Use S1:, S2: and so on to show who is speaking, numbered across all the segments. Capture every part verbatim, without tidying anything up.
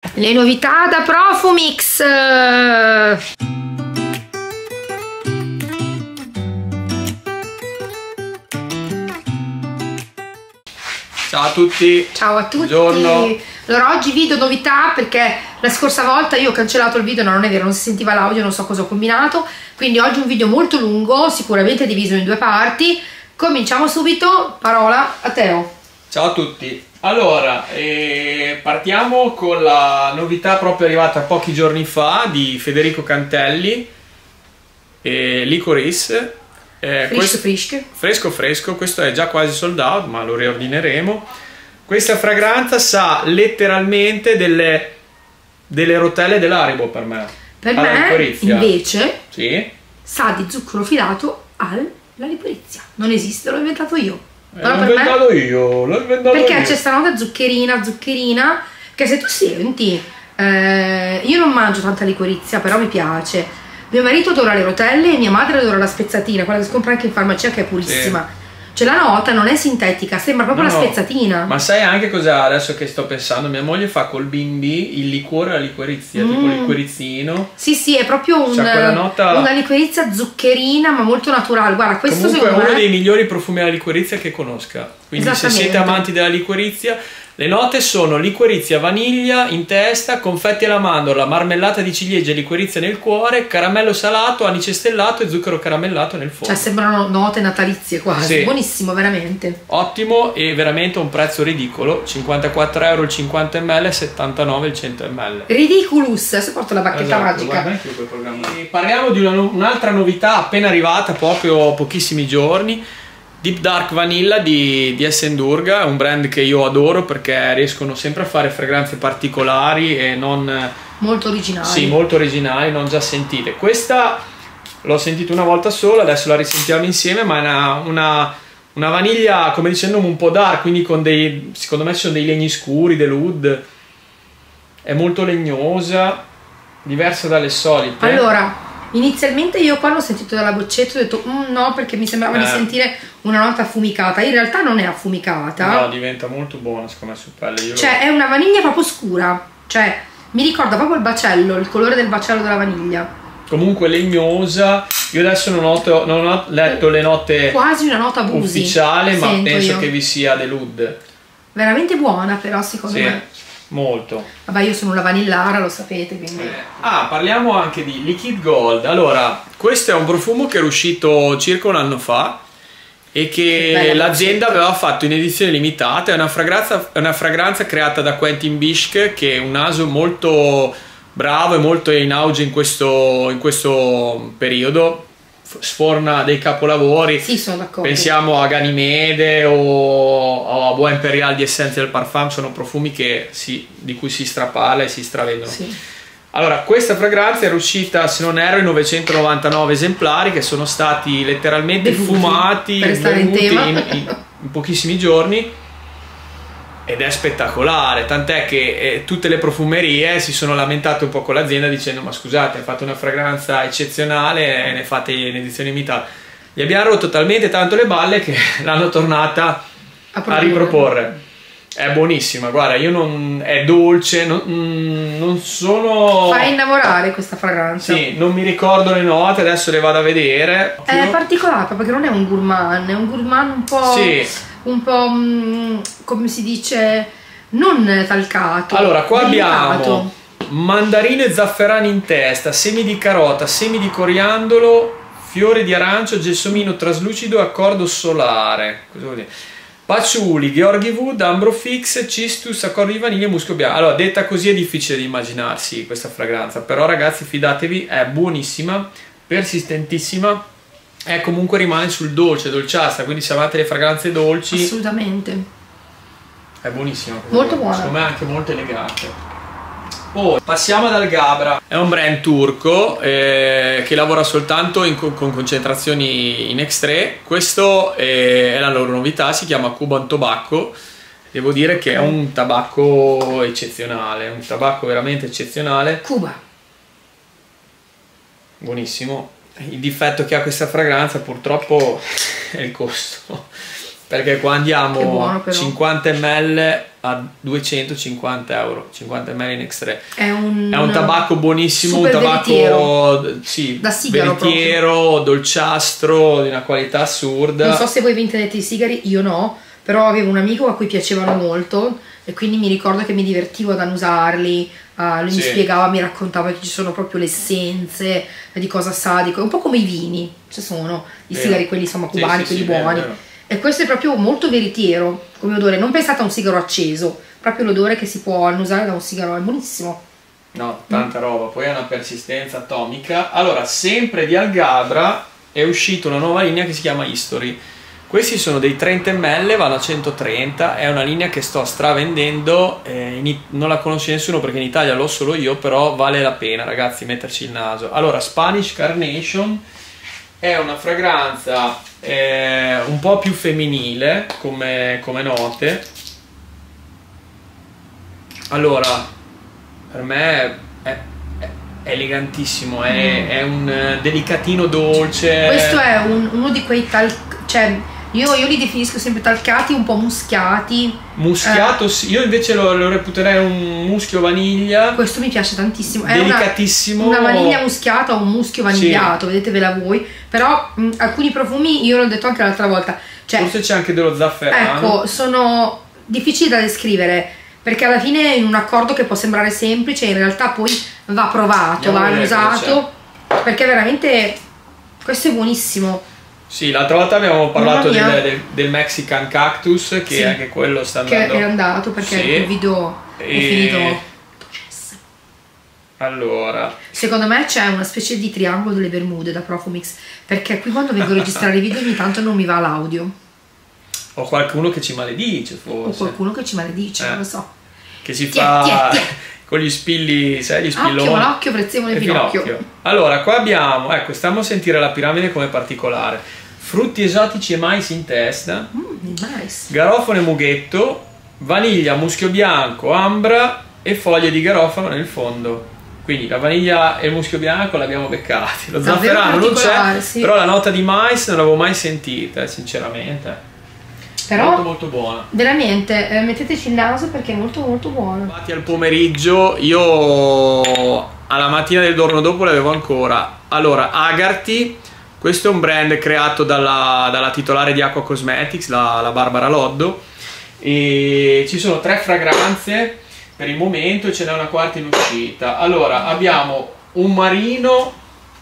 S1: Le novità da Profumix.
S2: Ciao a tutti.
S1: Ciao a tutti.
S2: Buongiorno.
S1: Allora oggi video novità, perché la scorsa volta io ho cancellato il video, no, non è vero, non si sentiva l'audio, non so cosa ho combinato. Quindi oggi un video molto lungo, sicuramente diviso in due parti. Cominciamo subito, parola a Teo.
S2: Ciao a tutti. Allora, eh, partiamo con la novità proprio arrivata pochi giorni fa di Federico Cantelli, eh, Licorice. Eh,
S1: Fresco,
S2: questo,
S1: fresco.
S2: fresco fresco, questo è già quasi sold out, ma lo riordineremo. Questa fragranza sa letteralmente delle, delle rotelle dell'Haribo per me.
S1: Per
S2: alla
S1: me
S2: liquirizia.
S1: Invece
S2: Sì.
S1: sa di zucchero filato alla liquirizia. Non esiste, l'ho inventato io.
S2: Eh, l'ho inventato io, l'ho inventato
S1: Perché
S2: io.
S1: c'è sta nota zuccherina, zuccherina, che se tu senti, eh, io non mangio tanta liquirizia, però mi piace. Mio marito adora le rotelle e mia madre adora la spezzatina, quella che si compra anche in farmacia, che è purissima. Sì. Cioè la nota non è sintetica, sembra proprio no, la spezzatina.
S2: Ma sai anche cosa adesso che sto pensando? Mia moglie fa col bimbi il liquore alla liquirizia, mm. tipo liquorizzino.
S1: Sì, sì, è proprio un, nota... una liquirizia zuccherina, ma molto naturale. Guarda, questo
S2: comunque è uno
S1: me...
S2: dei migliori profumi alla liquirizia che conosca. Quindi se siete amanti della liquirizia, le note sono liquirizia, vaniglia in testa, confetti alla mandorla, marmellata di ciliegia, liquirizia nel cuore, caramello salato, anice stellato e zucchero caramellato nel fondo.
S1: Cioè sembrano note natalizie quasi, sì. Buonissimo veramente.
S2: Ottimo e veramente un prezzo ridicolo, cinquantaquattro euro il cinquanta millilitri, settantanove il cento millilitri.
S1: Ridiculous, se porto la bacchetta
S2: esatto,
S1: magica.
S2: Guarda anche io quel programma. E parliamo di un'altra novità appena arrivata, proprio pochissimi giorni. Deep Dark Vanilla di, di Essenburga, un brand che io adoro perché riescono sempre a fare fragranze particolari e non...
S1: molto originali.
S2: Sì, molto originali, non già sentite. Questa l'ho sentita una volta sola, adesso la risentiamo insieme, ma è una, una, una vaniglia, come dicendo, un po' dark, quindi con dei... secondo me ci sono dei legni scuri, dell'oud. È molto legnosa, diversa dalle solite.
S1: Allora... inizialmente io quando ho sentito dalla boccetta ho detto mm, no, perché mi sembrava eh. di sentire una nota affumicata. In realtà non è affumicata.
S2: No, diventa molto buona secondo me su pelle. Io
S1: cioè lo... è una vaniglia proprio scura. Cioè mi ricorda proprio il bacello, il colore del bacello della vaniglia. Comunque
S2: legnosa. Io adesso non ho, non ho letto le note
S1: quasi una nota busi
S2: ufficiale, ma penso
S1: io.
S2: che vi sia dell'oud.
S1: Veramente buona però secondo
S2: sì.
S1: me.
S2: Molto.
S1: Vabbè, io sono una vanillara, lo sapete, quindi...
S2: Ah, parliamo anche di Liquid Gold. Allora, questo è un profumo che era uscito circa un anno fa e che l'azienda aveva fatto in edizione limitata. È una fragranza, è una fragranza creata da Quentin Bishk, che è un naso molto bravo e molto in auge in questo, in questo periodo. Sforna dei capolavori.
S1: Sì, sono d'accordo.
S2: Pensiamo a Ganymede o, o a Bois Imperial di Essential Parfum, sono profumi che si, di cui si straparla e si stravendono. Sì. Allora, questa fragranza era uscita, se non erro, in novecentonovantanove esemplari che sono stati letteralmente bevuti, fumati bevuti in, in, in, in pochissimi giorni. Ed è spettacolare, tant'è che eh, tutte le profumerie si sono lamentate un po' con l'azienda dicendo ma scusate, hai fatto una fragranza eccezionale e ne fate in edizione limitata. Gli abbiamo rotto talmente tanto le balle che l'hanno tornata a, a riproporre. È buonissima, guarda, io non... è dolce, non, non sono...
S1: Fa innamorare questa fragranza.
S2: Sì, non mi ricordo le note, adesso le vado a vedere.
S1: È particolare perché non è un gourmand, è un gourmand un po'... Sì. Un po' mh, come si dice, non talcato.
S2: Allora, qua
S1: delicato.
S2: Abbiamo mandarino e zafferano in testa, semi di carota, semi di coriandolo, fiore di arancio, gelsomino traslucido, accordo solare. Cosa vuol dire? Patchouli, Georgi Wood, Ambro Fix, Cistus, accordo di vaniglia e muschio bianco. Allora, detta così è difficile di immaginarsi questa fragranza, però ragazzi fidatevi, è buonissima, persistentissima. E comunque rimane sul dolce, dolciastra, quindi se amate le fragranze dolci
S1: assolutamente
S2: è buonissima,
S1: molto buona,
S2: secondo me è anche molto elegante. Poi passiamo ad Algabra, è un brand turco eh, che lavora soltanto in, con concentrazioni in extrait. Questo è, è la loro novità, si chiama Cuban Tobacco. Devo dire che è un tabacco eccezionale, un tabacco veramente eccezionale.
S1: Cuba,
S2: buonissimo. Il difetto che ha questa fragranza purtroppo è il costo, perché qua andiamo
S1: buono,
S2: cinquanta millilitri a duecentocinquanta euro, cinquanta millilitri in X-Ray.
S1: È un,
S2: è un tabacco buonissimo, un tabacco
S1: veritiero.
S2: Sì,
S1: da sigaro,
S2: veritiero, dolciastro, di una qualità assurda.
S1: Non so se voi vi intendete i sigari, io no, però avevo un amico a cui piacevano molto e quindi mi ricordo che mi divertivo ad annusarli. Uh, lui sì. mi spiegava, mi raccontava che ci sono proprio le essenze di cosa sa, di co- un po' come i vini, ci sono i vero. sigari, quelli insomma cubani, sì, sì, quelli sì, buoni. Vero, vero. E questo è proprio molto veritiero come odore, non pensate a un sigaro acceso, proprio l'odore che si può annusare da un sigaro, è buonissimo.
S2: No, tanta mm. roba, poi ha una persistenza atomica. Allora, sempre di Algabra è uscita una nuova linea che si chiama History. Questi sono dei trenta millilitri, vanno a centotrenta, è una linea che sto stravendendo, eh, in, non la conosce nessuno perché in Italia l'ho solo io, però vale la pena ragazzi metterci il naso. Allora, Spanish Carnation è una fragranza eh, un po' più femminile come, come note. Allora, per me è, è, è elegantissimo, è, è un delicatino dolce.
S1: Questo è un, uno di quei tal... cioè... Io, io li definisco sempre talcati, un po' muschiati.
S2: Muschiato, eh. sì. Io invece lo, lo reputerei un muschio vaniglia.
S1: Questo mi piace tantissimo. È
S2: delicatissimo.
S1: Una, una vaniglia muschiata o un muschio vanigliato, sì. vedetevela voi. Però mh, alcuni profumi, io l'ho detto anche l'altra volta. Cioè,
S2: forse c'è anche dello zafferano.
S1: Ecco, sono difficili da descrivere. Perché alla fine in un accordo che può sembrare semplice, in realtà poi va provato, va usato. Perché veramente questo è buonissimo.
S2: Sì, l'altra volta abbiamo parlato del, del, del Mexican Cactus, che sì, anche quello sta andando.
S1: Che è andato perché sì. il video è e... finito.
S2: Allora,
S1: secondo me c'è una specie di triangolo delle Bermude da Profumix, perché qui quando vengo a registrare i video ogni tanto non mi va l'audio.
S2: O qualcuno che ci maledice forse.
S1: O qualcuno che ci maledice, eh. non lo so.
S2: Che si fa tie, tie, tie. con gli spilli, sai, gli spilloni.
S1: Occhio, malocchio, prezzemolo e Pinocchio.
S2: Pinocchio. Allora, qua abbiamo, ecco, stiamo a sentire la piramide come particolare. Frutti esotici e mais in testa,
S1: mm, nice.
S2: garofano e mughetto, vaniglia, muschio bianco, ambra e foglie di garofano nel fondo. Quindi la vaniglia e il muschio bianco l'abbiamo beccati, lo zafferano non c'è, sì. però la nota di mais non l'avevo mai sentita, sinceramente.
S1: Però
S2: molto molto buona.
S1: Veramente, eh, metteteci il naso perché è molto molto buono.
S2: Infatti al pomeriggio, io alla mattina del giorno dopo le avevo ancora. Allora, Agarty. Questo è un brand creato dalla, dalla titolare di Acqua Cosmetics, la, la Barbara Loddo, e ci sono tre fragranze per il momento e ce n'è una quarta in uscita. Allora, abbiamo un marino,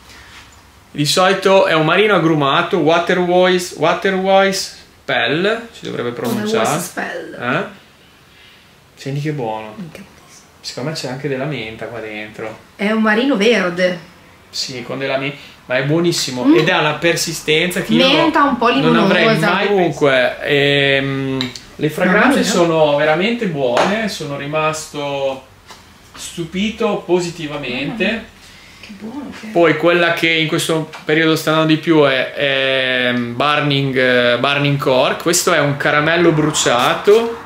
S2: di solito è un marino agrumato, Waterwise, Waterwise Spell, si dovrebbe pronunciare. Eh? Senti che buono. Secondo me c'è anche della menta qua dentro.
S1: È un marino verde.
S2: Sì, con della menta. Ma è buonissimo mm. ed ha una persistenza che
S1: menta
S2: io
S1: un po' limonosa.
S2: non avrei mai. Comunque ehm, le fragranze sono veramente buone, sono rimasto stupito positivamente.
S1: Che buono, che...
S2: Poi quella che in questo periodo sta andando di più è, è Burning, Burning Cork. Questo è un caramello bruciato.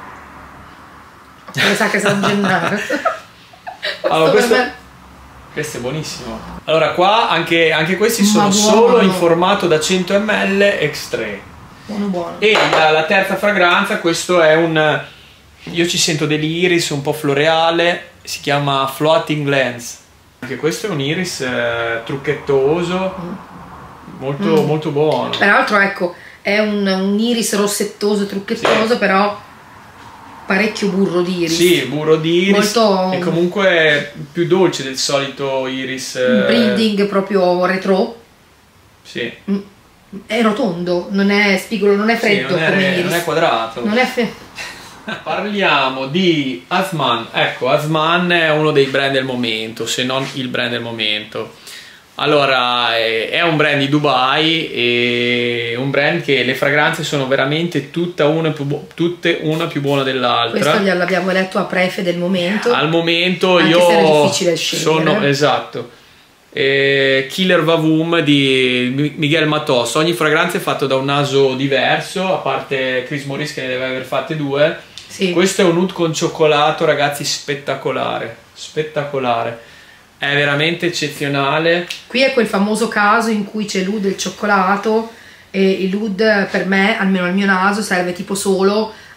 S1: Mi sa che sa gennare.
S2: Allora, questo... Questo è buonissimo. Allora qua anche, anche questi sono solo in formato da cento millilitri X-Ray.
S1: Buono buono.
S2: E la, la terza fragranza, questo è un... Io ci sento dell'iris un po' floreale, si chiama Floating Lens. Anche questo è un iris eh, trucchettoso, mm. molto, mm. molto buono.
S1: Peraltro ecco, è un, un iris rossettoso, trucchettoso, sì. però... parecchio burro di iris.
S2: Sì, burro di iris.
S1: Molto...
S2: E comunque più dolce del solito iris.
S1: Un breeding proprio retro.
S2: Sì.
S1: È rotondo, non è spigolo, non è freddo
S2: sì, non è,
S1: come iris.
S2: Non è quadrato.
S1: Non è fe...
S2: Parliamo di Azman. Ecco, Azman è uno dei brand del momento, se non il brand del momento. Allora, è un brand di Dubai, e un brand che le fragranze sono veramente tutta una più tutte una più buona dell'altra.
S1: Questo l'abbiamo letto a prefe del momento.
S2: Al momento
S1: anche
S2: io
S1: se era difficile scegliere.
S2: sono esatto. Eh, Killer Vavoom di Miguel Matos. Ogni fragranza è fatta da un naso diverso, a parte Chris Morris che ne deve aver fatte due.
S1: Sì.
S2: Questo è un nude con cioccolato, ragazzi, spettacolare, spettacolare. È veramente eccezionale.
S1: Qui è quel famoso caso in cui c'è l'oud del cioccolato e il l'oud per me, almeno al mio naso, serve tipo solo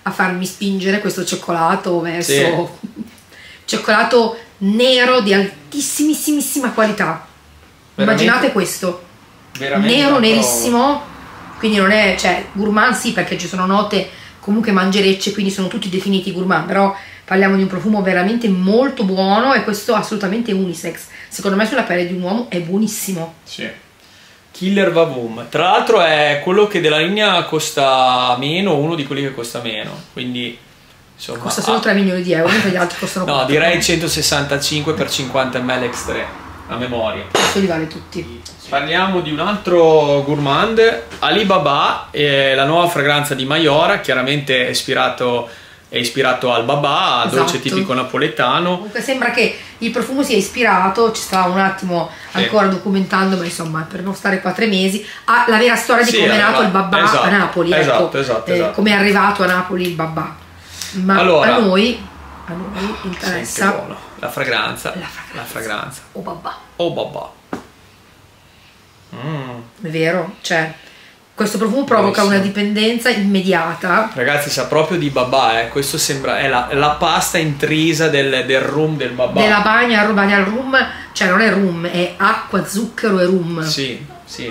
S1: a farmi spingere questo cioccolato verso sì. cioccolato nero di altissimissimissima qualità. Veramente, immaginate questo, nero nerissimo, quindi non è, cioè gourmand sì, perché ci sono note comunque mangerecce, quindi sono tutti definiti gourmand, però parliamo di un profumo veramente molto buono e questo assolutamente unisex. Secondo me sulla pelle di un uomo è buonissimo.
S2: Sì. Killer Vavoom, tra l'altro è quello che della linea costa meno, uno di quelli che costa meno, quindi insomma,
S1: costa solo ah, tre milioni di euro, mentre gli altri costano
S2: no,
S1: quattro.
S2: Direi centosessantacinque per cinquanta millilitri X tre a memoria.
S1: Questo li vale tutti.
S2: Parliamo di un altro gourmand, Alibaba, eh, la nuova fragranza di Mayora, chiaramente è ispirato, è ispirato al babà, esatto. Dolce tipico napoletano.
S1: Comunque sembra che il profumo sia ispirato, ci stava un attimo ancora sì. documentando, ma insomma per non stare qua tre mesi, alla vera storia di sì, come è nato il babà
S2: esatto,
S1: a Napoli,
S2: esatto,
S1: ecco,
S2: esatto,
S1: eh,
S2: esatto.
S1: come è arrivato a Napoli il babà. Ma allora, a noi, a noi interessa
S2: la fragranza,
S1: la fragranza,
S2: la fragranza.
S1: O babà.
S2: O babà. Mm.
S1: È vero, cioè questo profumo provoca Buonissimo. Una dipendenza immediata.
S2: Ragazzi, sa proprio di babà, eh. Questo sembra è la, la pasta intrisa del, del rum del babà.
S1: Della bagna al bagna al rum, cioè non è rum, è acqua, zucchero e rum.
S2: Sì, sì.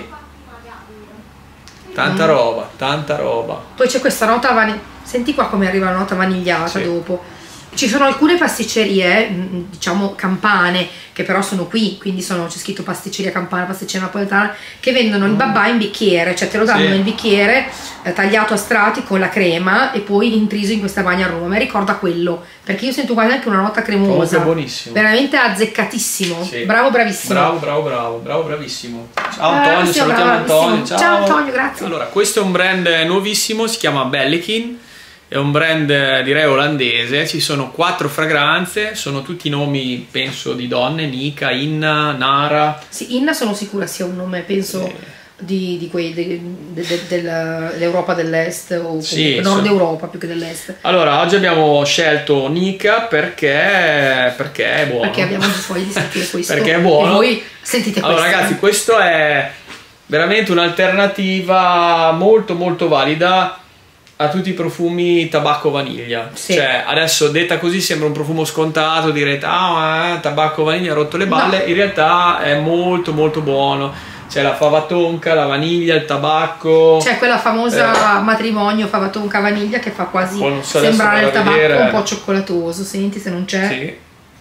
S2: Tanta mm. roba, tanta roba.
S1: Poi c'è questa nota vaniglia. Senti qua come arriva la nota vanigliata sì. dopo. Ci sono alcune pasticcerie, diciamo campane, che però sono qui, quindi sono, c'è scritto pasticceria campana, pasticceria napoletana, che vendono il babà in bicchiere, cioè te lo danno sì. nel bicchiere eh, tagliato a strati con la crema e poi intriso in questa bagna a Roma. Mi ricorda quello, perché io sento quasi anche una nota cremosa.
S2: Buonissimo.
S1: Veramente azzeccatissimo.
S2: Sì.
S1: Bravo, bravissimo.
S2: Bravo, bravo, bravo, bravo, bravissimo. Ciao Antonio, salutiamo Antonio. Ciao.
S1: Ciao Antonio, grazie.
S2: Allora, questo è un brand nuovissimo, si chiama Bellekin. È un brand direi olandese, ci sono quattro fragranze, sono tutti nomi penso di donne, Nika, Inna, Nara.
S1: Sì, Inna sono sicura sia un nome penso sì. di, di quei de, de, de, dell'Europa dell'Est o sì, Nord Europa più che dell'Est.
S2: Allora oggi abbiamo scelto Nika perché, perché è buono.
S1: Perché abbiamo voglia di sentire questo.
S2: Perché è buono.
S1: E voi sentite questo.
S2: Allora ragazzi, questo è veramente un'alternativa molto molto valida a tutti i profumi tabacco vaniglia. Sì. Cioè adesso detta così sembra un profumo scontato, direte ah eh, tabacco vaniglia ha rotto le balle, no. In realtà è molto molto buono, c'è la fava tonka, la vaniglia, il tabacco,
S1: c'è quella famosa eh. matrimonio fava tonka vaniglia che fa quasi
S2: so
S1: sembrare il tabacco
S2: vedere.
S1: Un po' cioccolatoso, senti se non c'è sì.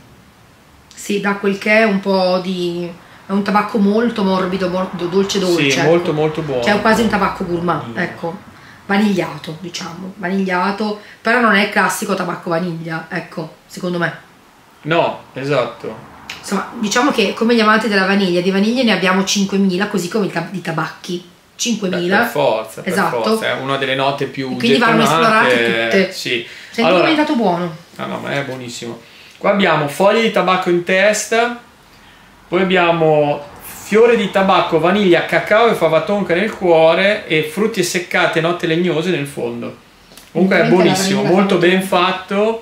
S1: sì, da quel che è un po' di è un tabacco molto morbido, morbido dolce dolce,
S2: sì,
S1: ecco.
S2: molto molto buono,
S1: che è quasi un tabacco gourmand, mm. ecco. Vanigliato, diciamo, vanigliato, però non è il classico tabacco vaniglia, ecco, secondo me.
S2: No, esatto.
S1: Insomma, diciamo che come gli amanti della vaniglia, di vaniglia ne abbiamo cinquemila, così come di tabacchi. cinquemila.
S2: Per forza,
S1: esatto.
S2: Per forza, è una delle note più
S1: e quindi vanno esplorate tutte.
S2: Sì.
S1: Senti allora, come è stato buono.
S2: Ah no, ma è buonissimo. Qua abbiamo foglie di tabacco in testa, poi abbiamo fiore di tabacco, vaniglia, cacao e fava tonka nel cuore e frutti seccate, note legnose nel fondo. Comunque è buonissimo, molto ben fatto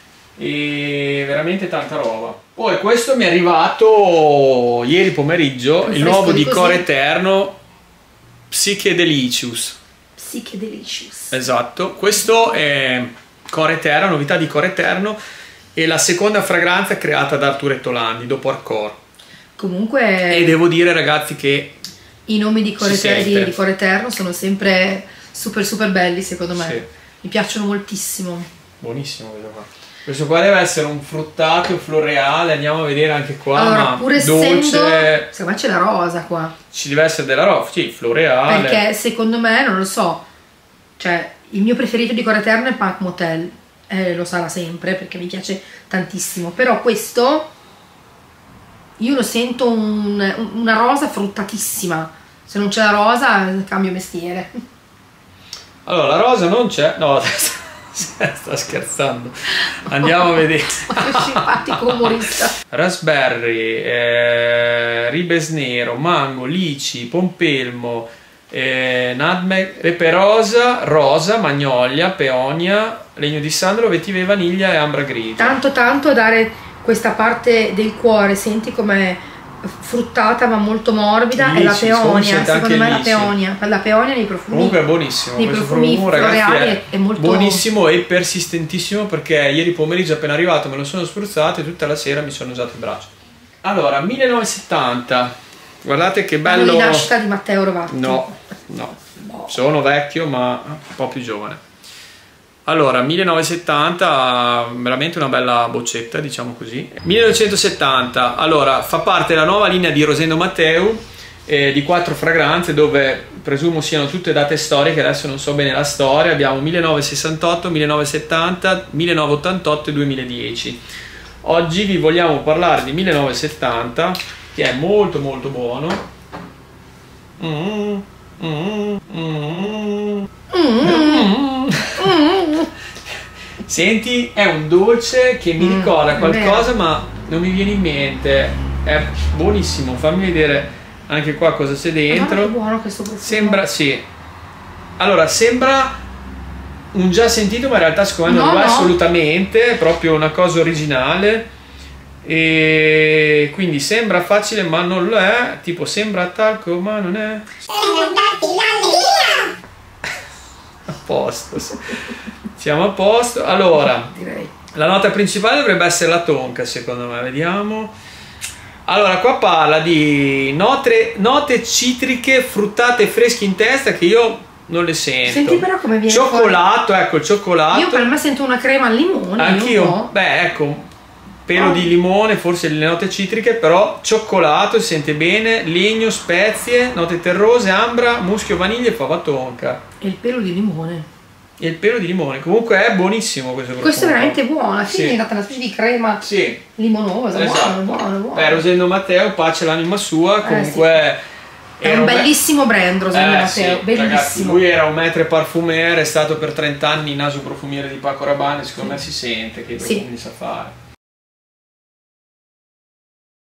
S2: e veramente tanta roba. Poi questo mi è arrivato ieri pomeriggio, il nuovo di Core Eterno, Psychedelicious.
S1: Psychedelicious.
S2: Esatto, questo è Core Eterno, novità di Core Eterno, e la seconda fragranza creata da Arturetto Landi dopo Arcor.
S1: Comunque
S2: e devo dire ragazzi che
S1: i nomi di Core, di, di Core Eterno sono sempre super super belli secondo me, sì. Mi piacciono moltissimo.
S2: Buonissimo questo qua. Questo qua deve essere un fruttato floreale, andiamo a vedere anche qua.
S1: Allora,
S2: ma
S1: pur
S2: dolce,
S1: essendo secondo me c'è la rosa qua,
S2: ci deve essere della rosa, sì, floreale,
S1: perché secondo me non lo so, cioè il mio preferito di Core Eterno è Punk Motel, eh, lo sarà sempre perché mi piace tantissimo, però questo io lo sento un, una rosa fruttatissima. Se non c'è la rosa cambio mestiere.
S2: Allora la rosa non c'è, no sta scherzando, andiamo a vedere.
S1: Che simpatico umorista.
S2: Raspberry, eh, ribes nero, mango, lici, pompelmo, eh, nutmeg, pepe rosa, rosa, magnolia, peonia, legno di sandalo, vetiver, vaniglia e ambra grigia.
S1: Tanto tanto a dare questa parte del cuore, senti come fruttata ma molto morbida.
S2: Bellissimo,
S1: è la peonia, secondo me è la
S2: bellissimo.
S1: peonia, la peonia nei profumi.
S2: Comunque è buonissimo,
S1: nei
S2: questo
S1: profumi
S2: profumo, ragazzi,
S1: floreali
S2: è,
S1: è molto
S2: buonissimo e persistentissimo, perché ieri pomeriggio appena arrivato me lo sono spruzzato e tutta la sera mi sono usato il braccio. Allora, millenovecentosettanta, guardate che bello.
S1: L'anno di nascita di Matteo Rovatti.
S2: No, no, no, sono vecchio ma un po' più giovane. Allora, millenovecentosettanta, veramente una bella boccetta, diciamo così. millenovecentosettanta, allora, fa parte della nuova linea di Rosendo Matteu, eh, di quattro fragranze, dove presumo siano tutte date storiche, adesso non so bene la storia. Abbiamo millenovecentosessantotto, millenovecentosettanta, millenovecentottantotto e duemiladieci. Oggi vi vogliamo parlare di millenovecentosettanta, che è molto molto buono. Mm, mm, mm, mm. Senti, è un dolce che mi ricorda qualcosa, ma non mi viene in mente. È buonissimo, fammi vedere anche qua cosa c'è dentro.
S1: È buono questo profumo.
S2: Sembra, sì. Allora, sembra un già sentito, ma in realtà secondo me non
S1: No,
S2: lo è
S1: no.
S2: assolutamente, è proprio una cosa originale. E quindi sembra facile, ma non lo è. Tipo, sembra talco, ma non è. A posto, sì. Siamo a posto. Allora,
S1: Direi.
S2: la nota principale dovrebbe essere la tonka, secondo me. Vediamo. Allora, qua parla di note, note citriche, fruttate fresche in testa, che io non le sento.
S1: Senti però come viene
S2: cioccolato,
S1: fuori.
S2: ecco il cioccolato.
S1: Io per me sento una crema al limone.
S2: Anch'io. Beh, ecco, pelo
S1: Oh.
S2: di limone, forse le note citriche, però cioccolato, si sente bene, legno, spezie, note terrose, ambra, muschio, vaniglia e fava tonka.
S1: E il pelo di limone.
S2: E il pelo di limone. Comunque è buonissimo questo profumo.
S1: Questo è veramente buono. Alla fine
S2: Sì.
S1: è diventata una specie di crema
S2: Sì.
S1: limonosa.
S2: Esatto.
S1: Buono, buono, buono.
S2: Beh, Rosendo Matteo, pace l'anima sua, comunque...
S1: È
S2: era
S1: un
S2: be-
S1: bellissimo brand, Rosendo
S2: Eh,
S1: Matteo.
S2: sì, ragazzi,
S1: Bellissimo.
S2: lui era un maître parfumeur, è stato per trenta anni naso profumiere di Paco Rabanne, secondo me si sente che i
S1: Sì.
S2: profumi sa fare.